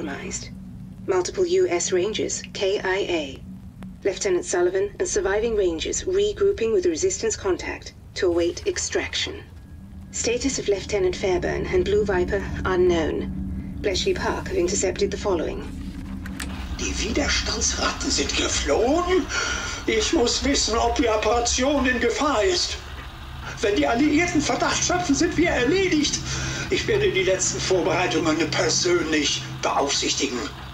compromised. Multiple U.S. Rangers, KIA. Lieutenant Sullivan and surviving Rangers regrouping with Resistance contact to await extraction. Status of Lieutenant Fairburn and Blue Viper unknown. Bletchley Park have intercepted the following. Die Widerstandsratten sind geflohen? Ich muss wissen, ob die Operation in Gefahr ist. Wenn die Alliierten Verdacht schöpfen, sind wir erledigt. Ich werde die letzten Vorbereitungen persönlich beaufsichtigen.